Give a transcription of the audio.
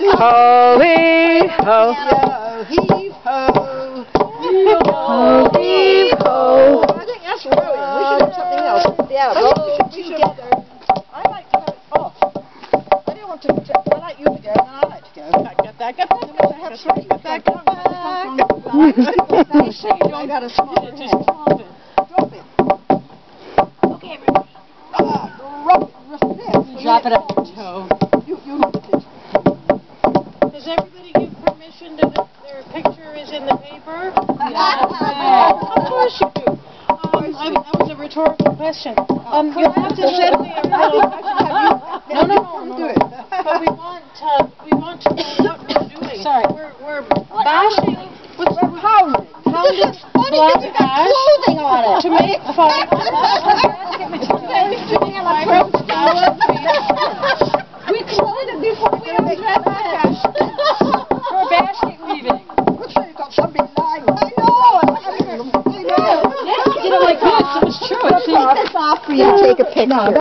Ho-heave-ho. Ho-heave-ho. Ho-heave-ho. I think that's rowing. We should have something else. Yeah, we should get there. I like to have it off. I don't want to. I like you to go, and I like to go. Back. And then we'll have three. Back. You see, you don't got to small it. Just drop it. Okay, everybody. Drop it up your toe. You lift it. Does everybody give permission that their picture is in the paper? Yeah. Of course you do. That was a rhetorical question. You have to send me a little. No. Do it. But we want to know what we're doing. Sorry. We're bashing. We're pounding. Pounding black ash Clothing on it. to make fire. We clothed it before we ever dressed it. For basket weaving. Looks like you got something lying. I know. Yes, you did it like this. It was true. Take this off for you to take a picture.